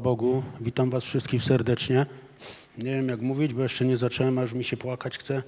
Bogu. Witam was wszystkich serdecznie. Nie wiem jak mówić, bo jeszcze nie zacząłem, a już mi się płakać chce.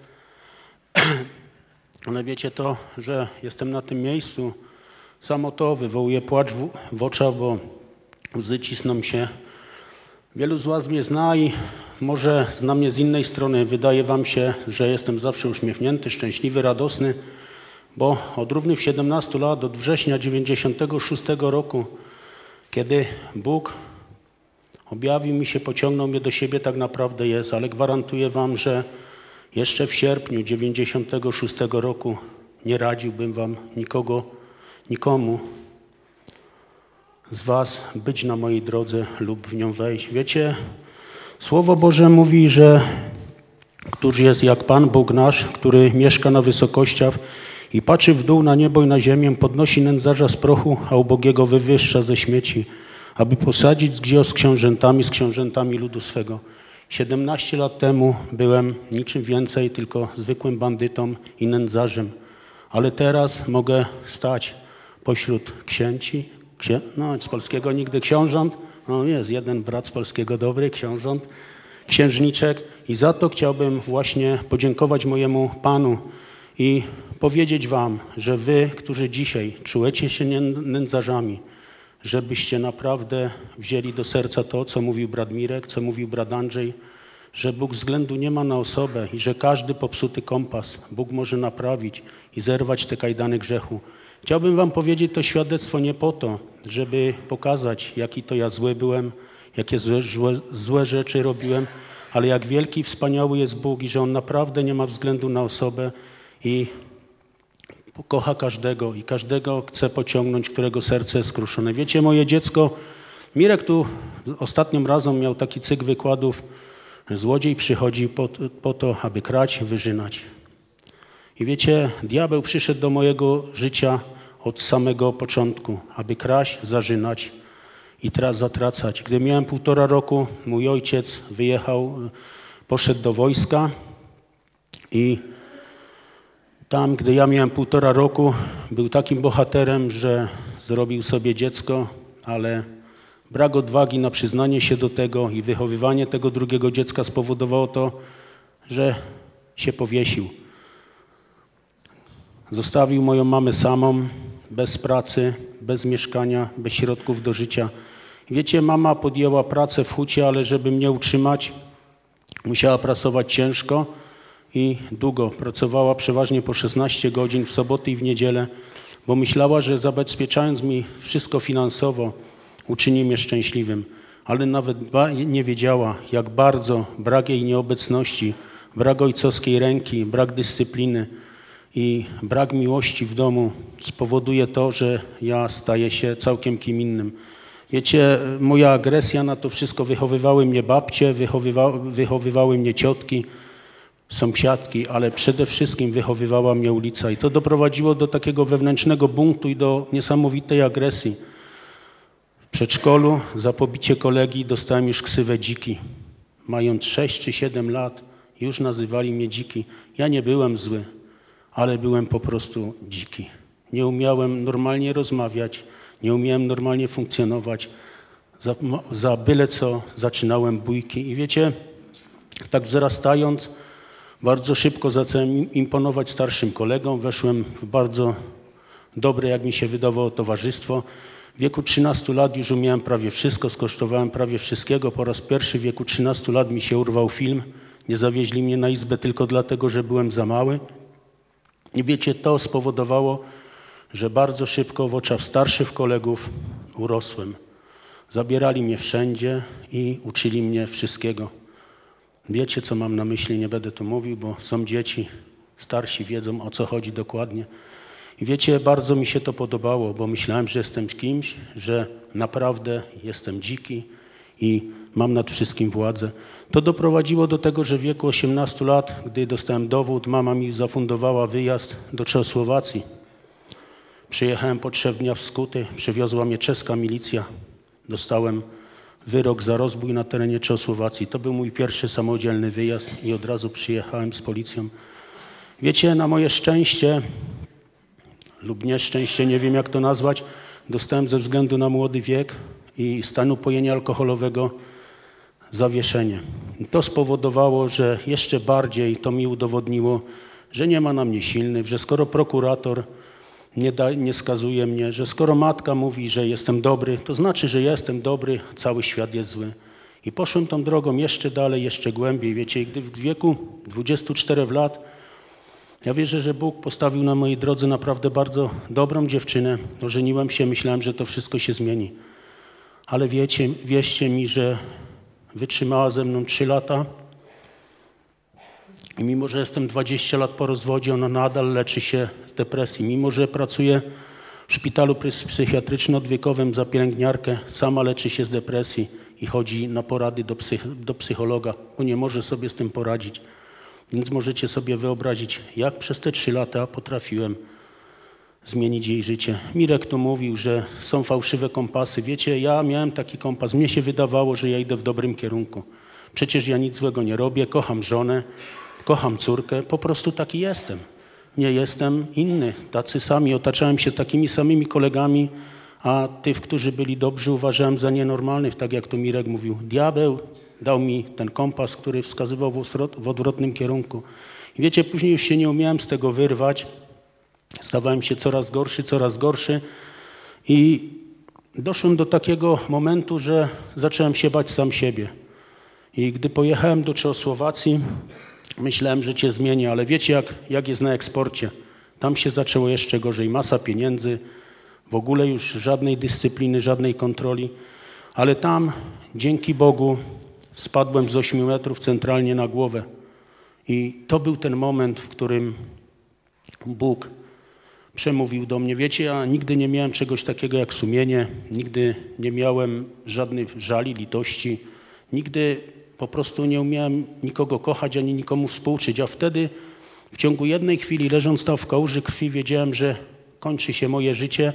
Ale wiecie to, że jestem na tym miejscu. Samo to wywołuje płacz w oczach, bo łzy cisną się. Wielu z was mnie zna i może zna mnie z innej strony. Wydaje wam się, że jestem zawsze uśmiechnięty, szczęśliwy, radosny, bo od równych 17 lat, od września 96 roku, kiedy Bóg objawił mi się, pociągnął mnie do siebie, tak naprawdę jest, ale gwarantuję wam, że jeszcze w sierpniu 96 roku nie radziłbym wam nikomu z was być na mojej drodze lub w nią wejść. Wiecie, Słowo Boże mówi, że któż jest jak Pan Bóg nasz, który mieszka na wysokościach i patrzy w dół na niebo i na ziemię, podnosi nędzarza z prochu, a ubogiego wywyższa ze śmieci, aby posadzić gdzie z książętami ludu swego. 17 lat temu byłem niczym więcej, tylko zwykłym bandytą i nędzarzem. Ale teraz mogę stać pośród księci, z polskiego nigdy książąt, jest jeden brat z polskiego dobry, książąt, księżniczek i za to chciałbym właśnie podziękować mojemu Panu i powiedzieć wam, że wy, którzy dzisiaj czujecie się nędzarzami, żebyście naprawdę wzięli do serca to, co mówił brat Mirek, co mówił brat Andrzej, że Bóg względu nie ma na osobę i że każdy popsuty kompas Bóg może naprawić i zerwać te kajdany grzechu. Chciałbym wam powiedzieć to świadectwo nie po to, żeby pokazać, jaki to ja zły byłem, jakie złe rzeczy robiłem, ale jak wielki, wspaniały jest Bóg i że On naprawdę nie ma względu na osobę i kocha każdego i każdego chce pociągnąć, którego serce jest skruszone. Wiecie, moje dziecko, Mirek tu ostatnim razem miał taki cykl wykładów, złodziej przychodzi po to, aby krać, wyżynać. I wiecie, diabeł przyszedł do mojego życia od samego początku, aby kraść, zarzynać i teraz zatracać. Gdy miałem 1,5 roku, mój ojciec poszedł do wojska i tam, gdy ja miałem 1,5 roku, był takim bohaterem, że zrobił sobie dziecko, ale brak odwagi na przyznanie się do tego i wychowywanie tego drugiego dziecka spowodowało to, że się powiesił. Zostawił moją mamę samą, bez pracy, bez mieszkania, bez środków do życia. Wiecie, mama podjęła pracę w hucie, ale żeby mnie utrzymać, musiała pracować ciężko i długo. Pracowała przeważnie po 16 godzin w soboty i w niedzielę, bo myślała, że zabezpieczając mi wszystko finansowo, uczyni mnie szczęśliwym. Ale nawet nie wiedziała, jak bardzo brak jej nieobecności, brak ojcowskiej ręki, brak dyscypliny i brak miłości w domu spowoduje to, że ja staję się całkiem kim innym. Wiecie, moja agresja na to wszystko wychowywały mnie babcie, wychowywały mnie ciotki, sąsiadki, ale przede wszystkim wychowywała mnie ulica. I to doprowadziło do takiego wewnętrznego buntu i do niesamowitej agresji. W przedszkolu za pobicie kolegi dostałem już ksywę dziki. Mając 6 czy 7 lat już nazywali mnie dziki. Ja nie byłem zły, ale byłem po prostu dziki. Nie umiałem normalnie rozmawiać, nie umiałem normalnie funkcjonować. Za byle co zaczynałem bójki. I wiecie, tak wzrastając, bardzo szybko zacząłem imponować starszym kolegom. Weszłem w bardzo dobre, jak mi się wydawało, towarzystwo. W wieku 13 lat już umiałem prawie wszystko, skosztowałem prawie wszystkiego. Po raz pierwszy w wieku 13 lat mi się urwał film. Nie zawieźli mnie na izbę tylko dlatego, że byłem za mały. I wiecie, to spowodowało, że bardzo szybko w oczach starszych kolegów urosłem. Zabierali mnie wszędzie i uczyli mnie wszystkiego. Wiecie, co mam na myśli, nie będę tu mówił, bo są dzieci, starsi wiedzą, o co chodzi dokładnie. I wiecie, bardzo mi się to podobało, bo myślałem, że jestem kimś, że naprawdę jestem dziki i mam nad wszystkim władzę. To doprowadziło do tego, że w wieku 18 lat, gdy dostałem dowód, mama mi zafundowała wyjazd do Czechosłowacji. Przyjechałem po 3 dniach w skuty, przywiozła mnie czeska milicja. Dostałem wyrok za rozbój na terenie Czechosłowacji. To był mój pierwszy samodzielny wyjazd i od razu przyjechałem z policją. Wiecie, na moje szczęście lub nieszczęście, nie wiem jak to nazwać, dostałem ze względu na młody wiek i stanu upojenia alkoholowego zawieszenie. I to spowodowało, że jeszcze bardziej to mi udowodniło, że nie ma na mnie silnych, że skoro prokurator nie skazuje mnie, że skoro matka mówi, że jestem dobry, to znaczy, że jestem dobry, cały świat jest zły. I poszłem tą drogą jeszcze dalej, jeszcze głębiej. Wiecie, gdy w wieku 24 lat ja wierzę, że Bóg postawił na mojej drodze naprawdę bardzo dobrą dziewczynę. Ożeniłem się, myślałem, że to wszystko się zmieni. Ale wierzcie mi, że wytrzymała ze mną 3 lata i mimo, że jestem 20 lat po rozwodzie, ona nadal leczy się z depresji. Mimo, że pracuje w szpitalu psychiatryczno-odwiekowym za pielęgniarkę, sama leczy się z depresji i chodzi na porady do psychologa, bo nie może sobie z tym poradzić. Więc możecie sobie wyobrazić, jak przez te 3 lata potrafiłem zmienić jej życie. Mirek tu mówił, że są fałszywe kompasy. Wiecie, ja miałem taki kompas. Mnie się wydawało, że ja idę w dobrym kierunku. Przecież ja nic złego nie robię, kocham żonę, kocham córkę, po prostu taki jestem. Nie jestem inny. Tacy sami, otaczałem się takimi samymi kolegami, a tych, którzy byli dobrzy, uważałem za nienormalnych, tak jak to Mirek mówił. Diabeł dał mi ten kompas, który wskazywał w odwrotnym kierunku. I wiecie, później już się nie umiałem z tego wyrwać. Stawałem się coraz gorszy i doszłem do takiego momentu, że zacząłem się bać sam siebie. I gdy pojechałem do Czechosłowacji, myślałem, że cię zmienię, ale wiecie, jak jest na eksporcie. Tam się zaczęło jeszcze gorzej. Masa pieniędzy, w ogóle już żadnej dyscypliny, żadnej kontroli. Ale tam, dzięki Bogu, spadłem z 8 metrów centralnie na głowę. I to był ten moment, w którym Bóg przemówił do mnie. Wiecie, ja nigdy nie miałem czegoś takiego jak sumienie, nigdy nie miałem żadnych żali, litości, nigdy po prostu nie umiałem nikogo kochać, ani nikomu współczuć. A wtedy w ciągu jednej chwili, leżąc tam w kałuży krwi, wiedziałem, że kończy się moje życie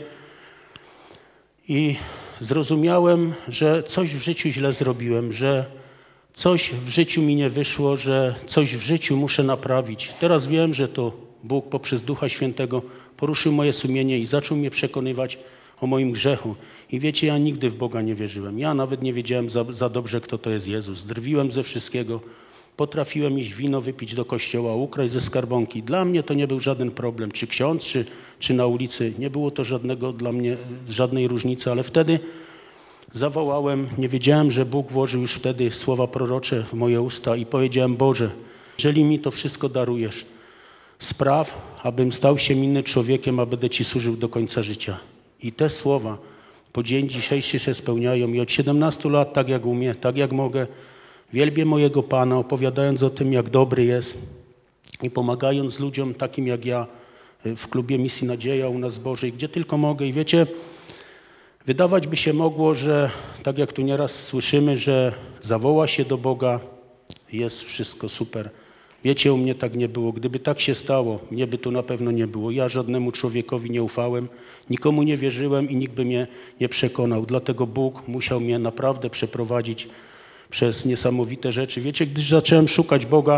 i zrozumiałem, że coś w życiu źle zrobiłem, że coś w życiu mi nie wyszło, że coś w życiu muszę naprawić. Teraz wiem, że to Bóg poprzez Ducha Świętego poruszył moje sumienie i zaczął mnie przekonywać o moim grzechu. I wiecie, ja nigdy w Boga nie wierzyłem. Ja nawet nie wiedziałem za dobrze, kto to jest Jezus. Drwiłem ze wszystkiego. Potrafiłem iść wino wypić do kościoła, ukraść ze skarbonki. Dla mnie to nie był żaden problem. Czy ksiądz, czy na ulicy. Nie było to dla mnie żadnej różnicy, ale wtedy zawołałem, nie wiedziałem, że Bóg włożył już wtedy słowa prorocze w moje usta i powiedziałem: Boże, jeżeli mi to wszystko darujesz, spraw, abym stał się innym człowiekiem, a będę Ci służył do końca życia. I te słowa po dzień dzisiejszy się spełniają i od 17 lat, tak jak umiem, tak jak mogę, wielbię mojego Pana, opowiadając o tym, jak dobry jest i pomagając ludziom takim jak ja w klubie Misji Nadzieja u nas w Bożej, gdzie tylko mogę. I wiecie, wydawać by się mogło, że tak jak tu nieraz słyszymy, że zawoła się do Boga, jest wszystko super. Wiecie, u mnie tak nie było. Gdyby tak się stało, mnie by tu na pewno nie było. Ja żadnemu człowiekowi nie ufałem, nikomu nie wierzyłem i nikt by mnie nie przekonał. Dlatego Bóg musiał mnie naprawdę przeprowadzić przez niesamowite rzeczy. Wiecie, gdy zacząłem szukać Boga,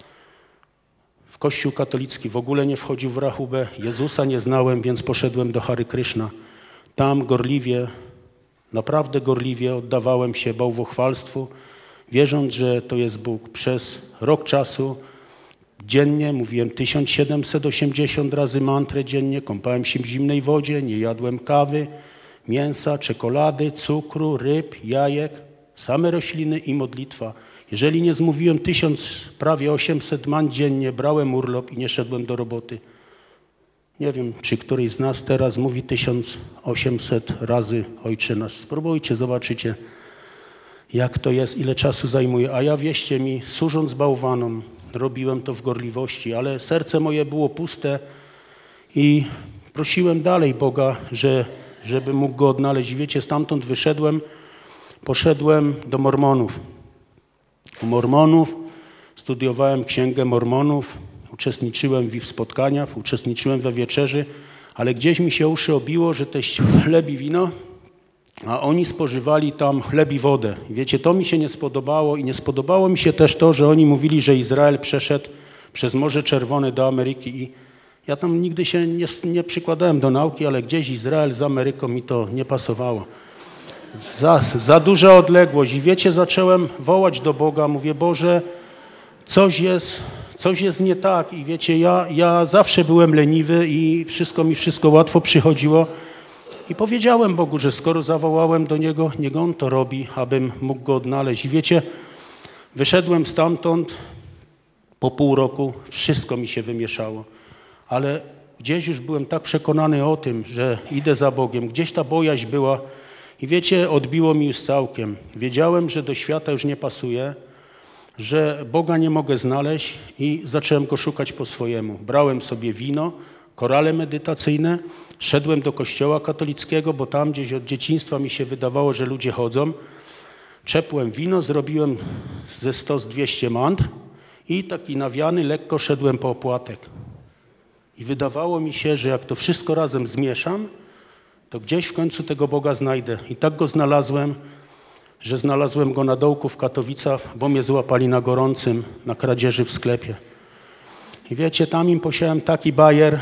w Kościół katolicki w ogóle nie wchodził w rachubę. Jezusa nie znałem, więc poszedłem do Hary Kryszna. Tam gorliwie, naprawdę gorliwie oddawałem się bałwochwalstwu, wierząc, że to jest Bóg. Przez rok czasu dziennie mówiłem 1780 razy mantrę dziennie, kąpałem się w zimnej wodzie, nie jadłem kawy, mięsa, czekolady, cukru, ryb, jajek, same rośliny i modlitwa. Jeżeli nie zmówiłem prawie 800 man dziennie, brałem urlop i nie szedłem do roboty. Nie wiem, czy któryś z nas teraz mówi 1800 razy Ojcze Nasz. Spróbujcie, zobaczycie, jak to jest, ile czasu zajmuje. A ja, wierzcie mi, służąc bałwanom, robiłem to w gorliwości, ale serce moje było puste i prosiłem dalej Boga, żeby mógł Go odnaleźć. I wiecie, stamtąd wyszedłem, poszedłem do Mormonów. U Mormonów studiowałem Księgę Mormonów, uczestniczyłem w ich spotkaniach, uczestniczyłem we wieczerzy, ale gdzieś mi się uszy obiło, że to jest chleb i wino, a oni spożywali tam chleb i wodę. I wiecie, to mi się nie spodobało i nie spodobało mi się też to, że oni mówili, że Izrael przeszedł przez Morze Czerwone do Ameryki i ja tam nigdy się nie przykładałem do nauki, ale gdzieś Izrael z Ameryką mi to nie pasowało. Za duża odległość. I wiecie, zacząłem wołać do Boga, mówię, Boże, coś jest nie tak. I wiecie, ja zawsze byłem leniwy i wszystko łatwo przychodziło. I powiedziałem Bogu, że skoro zawołałem do Niego, niech On to robi, abym mógł Go odnaleźć. I wiecie, wyszedłem stamtąd po pół roku, wszystko mi się wymieszało. Ale gdzieś już byłem tak przekonany o tym, że idę za Bogiem. Gdzieś ta bojaźń była i wiecie, odbiło mi już całkiem. Wiedziałem, że do świata już nie pasuję, że Boga nie mogę znaleźć i zacząłem Go szukać po swojemu. Brałem sobie wino, korale medytacyjne, szedłem do kościoła katolickiego, bo tam gdzieś od dzieciństwa mi się wydawało, że ludzie chodzą. Czepłem wino, zrobiłem ze 100-200 mantr i taki nawiany lekko szedłem po opłatek. I wydawało mi się, że jak to wszystko razem zmieszam, to gdzieś w końcu tego Boga znajdę. I tak Go znalazłem, że znalazłem Go na dołku w Katowicach, bo mnie złapali na gorącym, na kradzieży w sklepie. I wiecie, tam im posiałem taki bajer,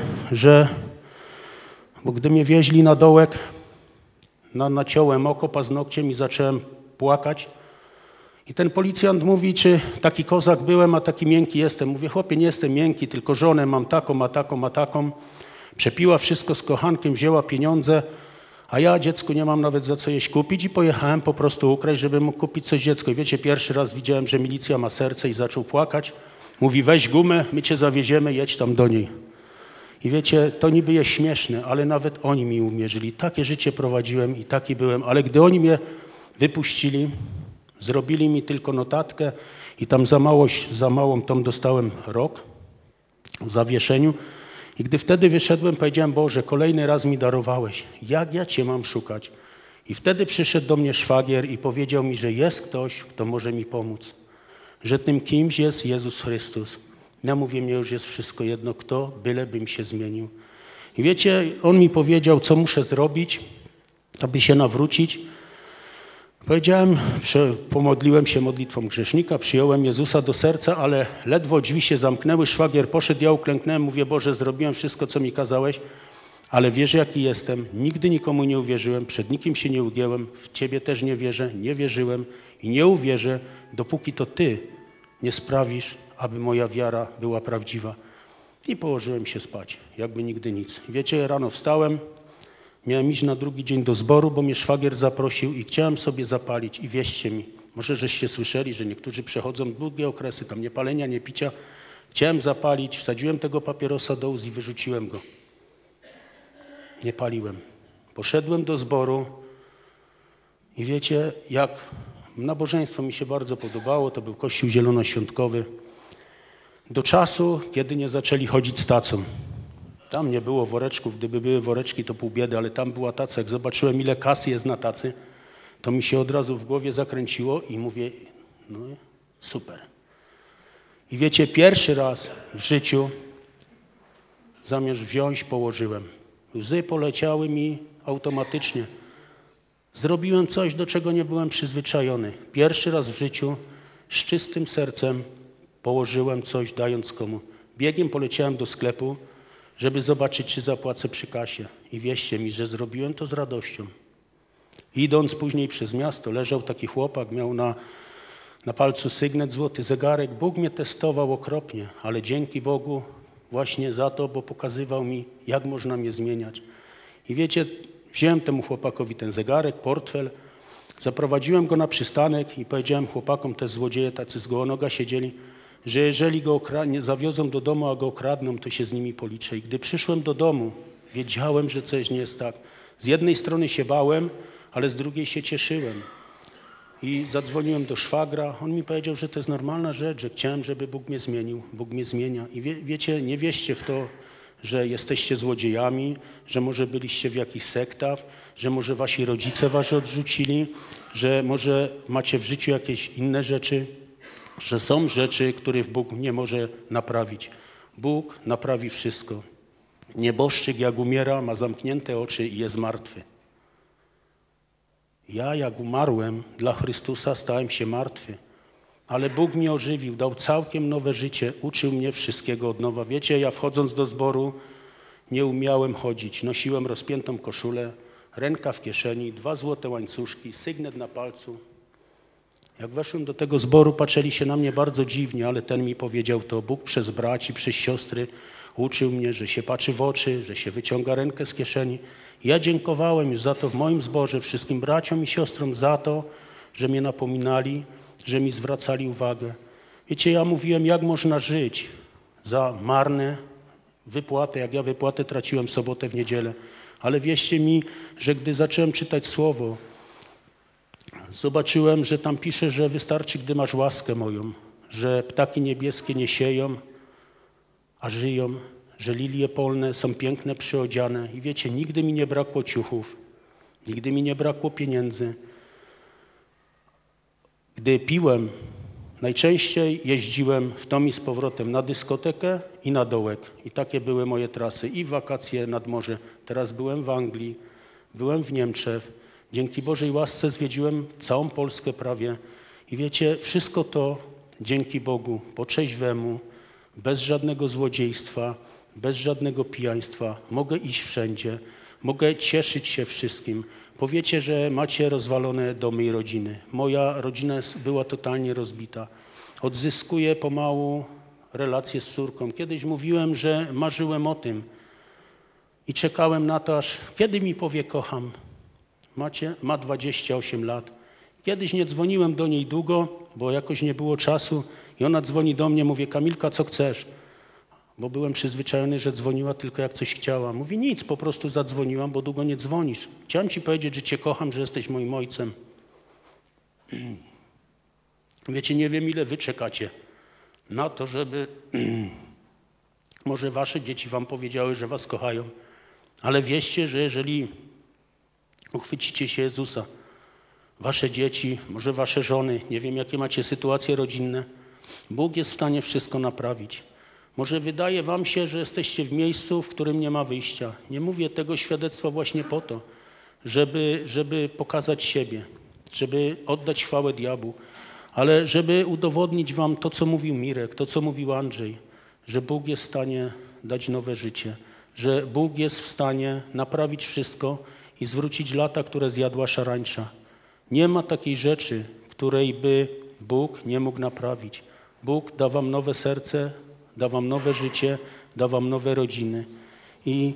bo gdy mnie wieźli na dołek, naciąłem oko paznokciem i zacząłem płakać. I ten policjant mówi, czy taki kozak byłem, a taki miękki jestem. Mówię, chłopie, nie jestem miękki, tylko żonę mam taką, a taką. Przepiła wszystko z kochankiem, wzięła pieniądze, a ja dziecku nie mam nawet za co jeść kupić i pojechałem po prostu ukraść, żeby mógł kupić coś dziecku. I wiecie, pierwszy raz widziałem, że milicja ma serce i zaczął płakać. Mówi, weź gumę, my cię zawieziemy, jedź tam do niej. I wiecie, to niby jest śmieszne, ale nawet oni mi umierzyli. Takie życie prowadziłem i taki byłem, ale gdy oni mnie wypuścili, zrobili mi tylko notatkę i tam za małą tą dostałem rok w zawieszeniu. I gdy wtedy wyszedłem, powiedziałem, Boże, kolejny raz mi darowałeś. Jak ja Cię mam szukać? I wtedy przyszedł do mnie szwagier i powiedział mi, że jest ktoś, kto może mi pomóc. Że tym kimś jest Jezus Chrystus. Ja mówię, mnie już jest wszystko jedno, kto, bylebym się zmienił. I wiecie, on mi powiedział, co muszę zrobić, aby się nawrócić. Powiedziałem, pomodliłem się modlitwą grzesznika, przyjąłem Jezusa do serca, ale ledwo drzwi się zamknęły, szwagier poszedł, ja uklęknąłem, mówię, Boże, zrobiłem wszystko, co mi kazałeś, ale wiesz, jaki jestem, nigdy nikomu nie uwierzyłem, przed nikim się nie ugięłem, w Ciebie też nie wierzę, nie wierzyłem i nie uwierzę, dopóki to Ty nie sprawisz, aby moja wiara była prawdziwa. I położyłem się spać, jakby nigdy nic. Wiecie, rano wstałem, miałem iść na drugi dzień do zboru, bo mnie szwagier zaprosił i chciałem sobie zapalić. I wierzcie mi, może żeście słyszeli, że niektórzy przechodzą długie okresy, tam nie palenia, nie picia. Chciałem zapalić, wsadziłem tego papierosa do ust i wyrzuciłem go. Nie paliłem. Poszedłem do zboru i wiecie, jak nabożeństwo mi się bardzo podobało, to był kościół zielonoświątkowy. Do czasu, kiedy nie zaczęli chodzić z tacą. Tam nie było woreczków, gdyby były woreczki, to pół biedy, ale tam była taca. Jak zobaczyłem, ile kasy jest na tacy, to mi się od razu w głowie zakręciło i mówię, no super. I wiecie, pierwszy raz w życiu zamiast wziąć, położyłem. Łzy poleciały mi automatycznie. Zrobiłem coś, do czego nie byłem przyzwyczajony. Pierwszy raz w życiu z czystym sercem położyłem coś, dając komu. Biegiem poleciałem do sklepu, żeby zobaczyć, czy zapłacę przy kasie. I wierzcie mi, że zrobiłem to z radością. Idąc później przez miasto, leżał taki chłopak, miał na palcu sygnet, złoty zegarek. Bóg mnie testował okropnie, ale dzięki Bogu właśnie za to, bo pokazywał mi, jak można mnie zmieniać. I wiecie, wziąłem temu chłopakowi ten zegarek, portfel, zaprowadziłem go na przystanek i powiedziałem chłopakom, te złodzieje tacy z gołonoga siedzieli, że jeżeli go zawiozą do domu, a go okradną, to się z nimi policzę. I gdy przyszłem do domu, wiedziałem, że coś nie jest tak. Z jednej strony się bałem, ale z drugiej się cieszyłem. I zadzwoniłem do szwagra. On mi powiedział, że to jest normalna rzecz, że chciałem, żeby Bóg mnie zmienił. Bóg mnie zmienia. I wiecie, nie wierzcie w to, że jesteście złodziejami, że może byliście w jakichś sektach, że może wasi rodzice was odrzucili, że może macie w życiu jakieś inne rzeczy, że są rzeczy, których Bóg nie może naprawić. Bóg naprawi wszystko. Nieboszczyk jak umiera, ma zamknięte oczy i jest martwy. Ja jak umarłem dla Chrystusa, stałem się martwy. Ale Bóg mnie ożywił, dał całkiem nowe życie, uczył mnie wszystkiego od nowa. Wiecie, ja wchodząc do zboru nie umiałem chodzić. Nosiłem rozpiętą koszulę, ręka w kieszeni, 2 złote łańcuszki, sygnet na palcu. Jak weszłem do tego zboru, patrzyli się na mnie bardzo dziwnie, ale ten mi powiedział to, Bóg przez braci, przez siostry uczył mnie, że się patrzy w oczy, że się wyciąga rękę z kieszeni. Ja dziękowałem już za to w moim zborze wszystkim braciom i siostrom za to, że mnie napominali, że mi zwracali uwagę. Wiecie, ja mówiłem, jak można żyć za marne wypłaty, jak ja wypłatę traciłem w sobotę, w niedzielę. Ale wierzcie mi, że gdy zacząłem czytać Słowo, zobaczyłem, że tam pisze, że wystarczy, gdy masz łaskę moją, że ptaki niebieskie nie sieją, a żyją, że lilie polne są piękne przyodziane. I wiecie, nigdy mi nie brakło ciuchów, nigdy mi nie brakło pieniędzy. Gdy piłem, najczęściej jeździłem w tom i z powrotem na dyskotekę i na dołek. I takie były moje trasy. I wakacje nad morze. Teraz byłem w Anglii, byłem w Niemczech. Dzięki Bożej łasce zwiedziłem całą Polskę prawie. I wiecie, wszystko to dzięki Bogu, po trzeźwemu, bez żadnego złodziejstwa, bez żadnego pijaństwa. Mogę iść wszędzie, mogę cieszyć się wszystkim. Powiecie, że macie rozwalone domy i rodziny. Moja rodzina była totalnie rozbita. Odzyskuję pomału relacje z córką. Kiedyś mówiłem, że marzyłem o tym i czekałem na to, aż kiedy mi powie kocham. Ma 28 lat. Kiedyś nie dzwoniłem do niej długo, bo jakoś nie było czasu i ona dzwoni do mnie, mówię, Kamilka, co chcesz? Bo byłem przyzwyczajony, że dzwoniła tylko jak coś chciała. Mówi, nic, po prostu zadzwoniłam, bo długo nie dzwonisz. Chciałem ci powiedzieć, że cię kocham, że jesteś moim ojcem. Wiecie, nie wiem, ile wy czekacie na to, żeby może wasze dzieci wam powiedziały, że was kochają, ale wierzcie, że jeżeli uchwycicie się Jezusa, wasze dzieci, może wasze żony, nie wiem, jakie macie sytuacje rodzinne, Bóg jest w stanie wszystko naprawić. Może wydaje wam się, że jesteście w miejscu, w którym nie ma wyjścia. Nie mówię tego świadectwa właśnie po to, żeby pokazać siebie, żeby oddać chwałę diabłu, ale żeby udowodnić wam to, co mówił Mirek, to, co mówił Andrzej, że Bóg jest w stanie dać nowe życie, że Bóg jest w stanie naprawić wszystko i zwrócić lata, które zjadła szarańcza. Nie ma takiej rzeczy, której by Bóg nie mógł naprawić. Bóg da wam nowe serce, da wam nowe życie, da wam nowe rodziny. I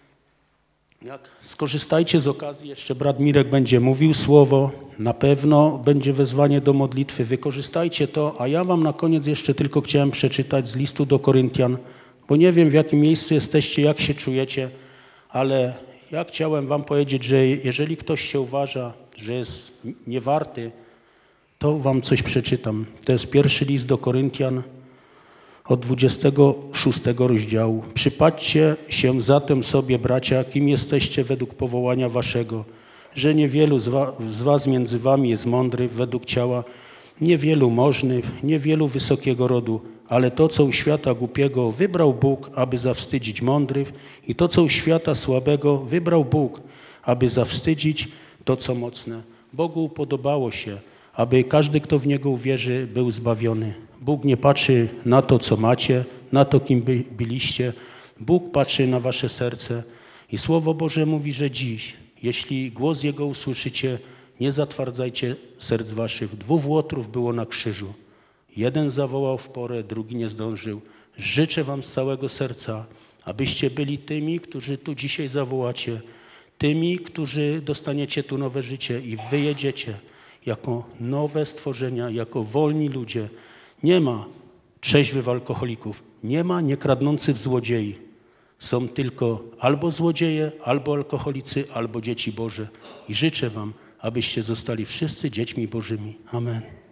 skorzystajcie z okazji, jeszcze brat Mirek będzie mówił słowo, na pewno będzie wezwanie do modlitwy, wykorzystajcie to, a ja wam na koniec jeszcze tylko chciałem przeczytać z listu do Koryntian, bo nie wiem, w jakim miejscu jesteście, jak się czujecie, ale ja chciałem wam powiedzieć, że jeżeli ktoś się uważa, że jest niewarty, to wam coś przeczytam. To jest 1 list do Koryntian od 26 rozdziału. Przypatrzcie się zatem sobie, bracia, kim jesteście według powołania waszego, że niewielu z was między wami jest mądrych według ciała, niewielu możnych, niewielu wysokiego rodu, ale to, co u świata głupiego wybrał Bóg, aby zawstydzić mądrych, i to, co u świata słabego wybrał Bóg, aby zawstydzić to, co mocne. Bogu podobało się, aby każdy, kto w Niego uwierzy, był zbawiony. Bóg nie patrzy na to, co macie, na to, kim byliście. Bóg patrzy na wasze serce. I Słowo Boże mówi, że dziś, jeśli głos Jego usłyszycie, nie zatwardzajcie serc waszych. 2 łotrów było na krzyżu. Jeden zawołał w porę, drugi nie zdążył. Życzę wam z całego serca, abyście byli tymi, którzy tu dzisiaj zawołacie, tymi, którzy dostaniecie tu nowe życie i wyjedziecie jako nowe stworzenia, jako wolni ludzie. Nie ma trzeźwych alkoholików, nie ma niekradnących złodziei. Są tylko albo złodzieje, albo alkoholicy, albo dzieci Boże. I życzę wam, abyście zostali wszyscy dziećmi Bożymi. Amen.